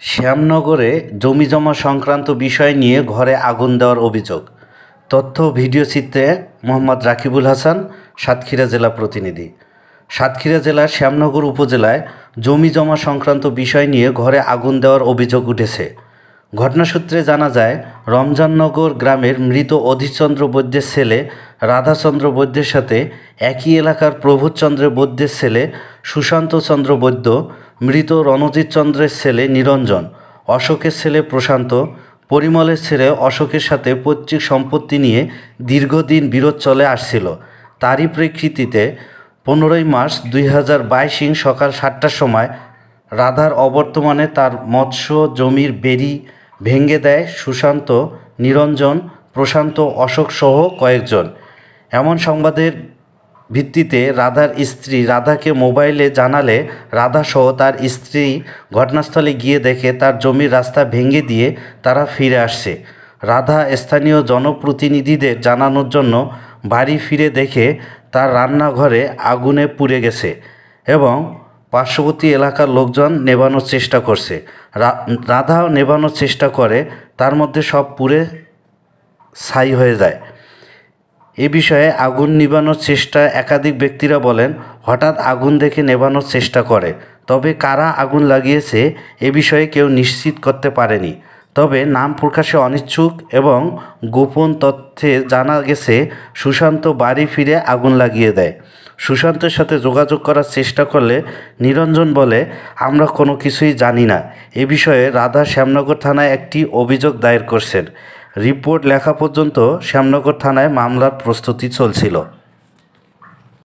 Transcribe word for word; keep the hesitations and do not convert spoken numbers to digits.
শ্যামনগরে জমিজমা সংক্রান্ত বিষয় নিয়ে ঘরে আগুন দেওয়ার অভিযোগ। তথ্য ও ভিডিওচিত্রে মোহাম্মদ রাকিবুল হাসান, সাতক্ষীরা জেলা প্রতিনিধি। সাতক্ষীরা জেলার শ্যামনগর উপজেলায় জমিজমা সংক্রান্ত বিষয় নিয়ে ঘরে আগুন দেওয়ার অভিযোগ উঠেছে। ঘটনাসূত্রে জানা যায়, রমজাননগর গ্রামের মৃত অধীরচন্দ্র বৈদ্যের ছেলে রাধাচন্দ্র বৈদ্যের সাথে একই এলাকার প্রবোধচন্দ্র বৈদ্যের ছেলে সুশান্ত চন্দ্র বৈদ্য, মৃত রণজিৎ চন্দ্রের ছেলে নিরঞ্জন, অশোকের ছেলে প্রশান্ত, পরিমলের ছেলে অশোকের সাথে পৈতৃক সম্পত্তি নিয়ে দীর্ঘদিন বিরোধ চলে আসছিল। তারই প্রেক্ষিতে পনেরোই মার্চ দুই হাজার বাইশ ইং সকাল সাতটার সময় রাধার অবর্তমানে তার মৎস্য জমির বেড়ি ভেঙে দেয় সুশান্ত, নিরঞ্জন, প্রশান্ত, অশোক সহ কয়েকজন। এমন সংবাদের ভিত্তিতে রাধার স্ত্রী রাধাকে মোবাইলে জানালে রাধা সহ তার স্ত্রী ঘটনাস্থলে গিয়ে দেখে তার জমির রাস্তা ভেঙে দিয়ে তারা ফিরে আসছে। রাধা স্থানীয় জনপ্রতিনিধিদের জানানোর জন্য বাড়ি ফিরে দেখে তার রান্নাঘরে আগুনে পুড়ে গেছে এবং পার্শ্ববর্তী এলাকার লোকজন নেভানোর চেষ্টা করছে। রাধাও নেভানোর চেষ্টা করে, তার মধ্যে সব পুড়ে ছাই হয়ে যায়। এ বিষয়ে আগুন নিভানোর চেষ্টা একাধিক ব্যক্তিরা বলেন, হঠাৎ আগুন দেখে নেভানোর চেষ্টা করে, তবে কারা আগুন লাগিয়েছে এ বিষয়ে কেউ নিশ্চিত করতে পারেনি। তবে নাম প্রকাশে অনিচ্ছুক এবং গোপন তথ্যে জানা গেছে সুশান্ত বাড়ি ফিরে আগুন লাগিয়ে দেয়। সুশান্তের সাথে যোগাযোগ করার চেষ্টা করলে নিরঞ্জন বলে, আমরা কোনো কিছুই জানি না। এ বিষয়ে রাধা শ্যামনগর থানায় একটি অভিযোগ দায়ের করছেন। রিপোর্ট লেখা পর্যন্ত শ্যামনগর থানায় মামলার প্রস্তুতি চলছিল।